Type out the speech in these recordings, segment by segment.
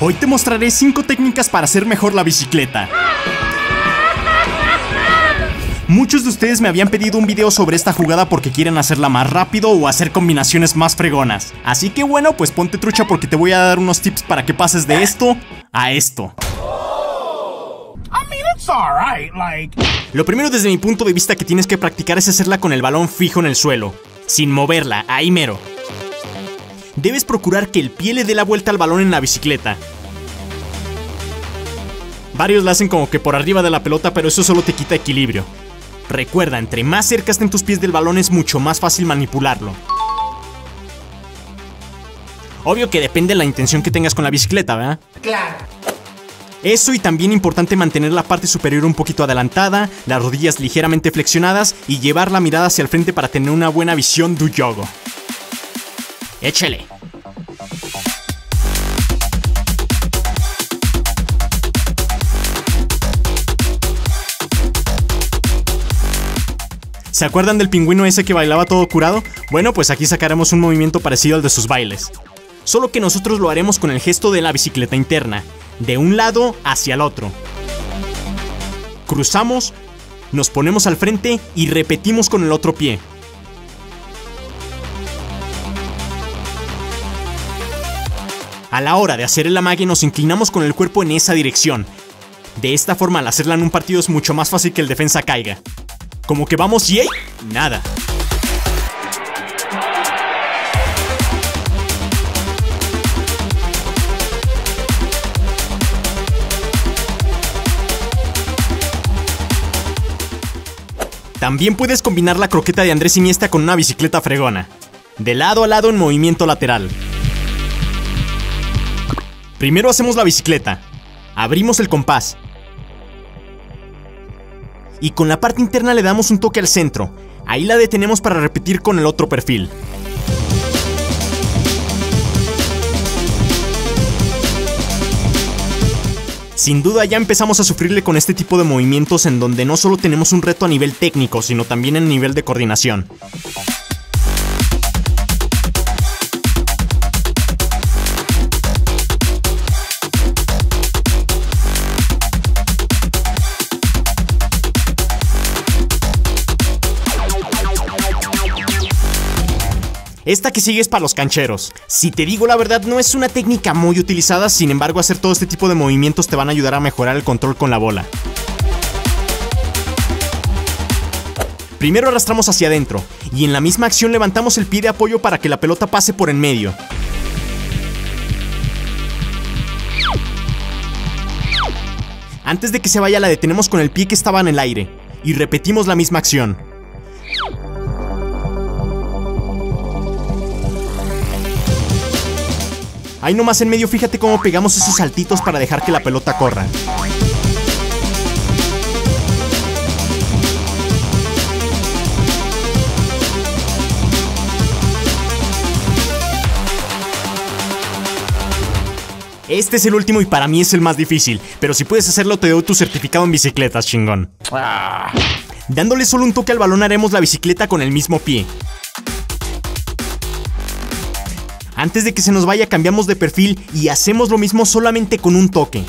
Hoy te mostraré 5 técnicas para hacer mejor la bicicleta. Muchos de ustedes me habían pedido un video sobre esta jugada porque quieren hacerla más rápido o hacer combinaciones más fregonas. Así que bueno, pues ponte trucha porque te voy a dar unos tips para que pases de esto a esto. Lo primero desde mi punto de vista que tienes que practicar es hacerla con el balón fijo en el suelo, sin moverla, ahí mero. Debes procurar que el pie le dé la vuelta al balón en la bicicleta. Varios la hacen como que por arriba de la pelota, pero eso solo te quita equilibrio. Recuerda, entre más cerca estén tus pies del balón es mucho más fácil manipularlo. Obvio que depende de la intención que tengas con la bicicleta, ¿verdad? Claro. Eso, y también importante mantener la parte superior un poquito adelantada, las rodillas ligeramente flexionadas y llevar la mirada hacia el frente para tener una buena visión del yogo. Échale. ¿Se acuerdan del pingüino ese que bailaba todo curado? Bueno, pues aquí sacaremos un movimiento parecido al de sus bailes. Solo que nosotros lo haremos con el gesto de la bicicleta interna, de un lado hacia el otro. Cruzamos, nos ponemos al frente y repetimos con el otro pie. A la hora de hacer el amague nos inclinamos con el cuerpo en esa dirección. De esta forma, al hacerla en un partido es mucho más fácil que el defensa caiga. Como que vamos y ¡ey! Nada. También puedes combinar la croqueta de Andrés Iniesta con una bicicleta fregona. De lado a lado en movimiento lateral. Primero hacemos la bicicleta. Abrimos el compás. Y con la parte interna le damos un toque al centro. Ahí la detenemos para repetir con el otro perfil. Sin duda ya empezamos a sufrirle con este tipo de movimientos en donde no solo tenemos un reto a nivel técnico, sino también en nivel de coordinación. Esta que sigue es para los cancheros. Si te digo la verdad, no es una técnica muy utilizada, sin embargo hacer todo este tipo de movimientos te van a ayudar a mejorar el control con la bola. Primero arrastramos hacia adentro, y en la misma acción levantamos el pie de apoyo para que la pelota pase por en medio. Antes de que se vaya la detenemos con el pie que estaba en el aire, y repetimos la misma acción. Ahí nomás en medio, fíjate cómo pegamos esos saltitos para dejar que la pelota corra. Este es el último y para mí es el más difícil, pero si puedes hacerlo te doy tu certificado en bicicletas, chingón. Dándole solo un toque al balón haremos la bicicleta con el mismo pie. Antes de que se nos vaya cambiamos de perfil y hacemos lo mismo solamente con un toque.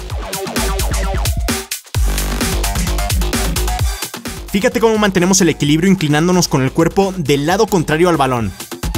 Fíjate cómo mantenemos el equilibrio inclinándonos con el cuerpo del lado contrario al balón.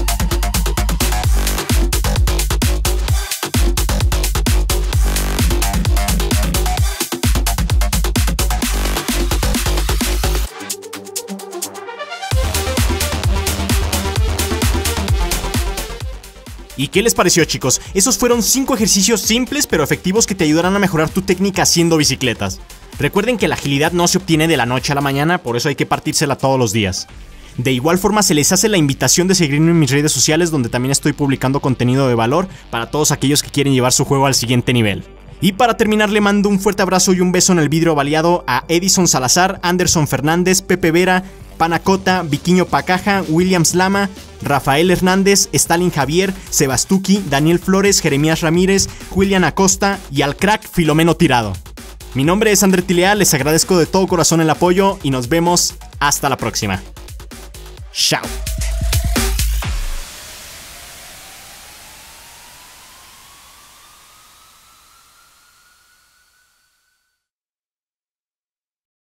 ¿Y qué les pareció, chicos? Esos fueron 5 ejercicios simples pero efectivos que te ayudarán a mejorar tu técnica haciendo bicicletas. Recuerden que la agilidad no se obtiene de la noche a la mañana, por eso hay que partírsela todos los días. De igual forma se les hace la invitación de seguirme en mis redes sociales, donde también estoy publicando contenido de valor para todos aquellos que quieren llevar su juego al siguiente nivel. Y para terminar le mando un fuerte abrazo y un beso en el vidrio baleado a Edison Salazar, Anderson Fernández, Pepe Vera, Panacota, Viquiño Pacaja, Williams Lama, Rafael Hernández, Stalin Javier, Sebastuki, Daniel Flores, Jeremías Ramírez, William Acosta y al crack Filomeno Tirado. Mi nombre es André Tilea, les agradezco de todo corazón el apoyo y nos vemos hasta la próxima. Chao.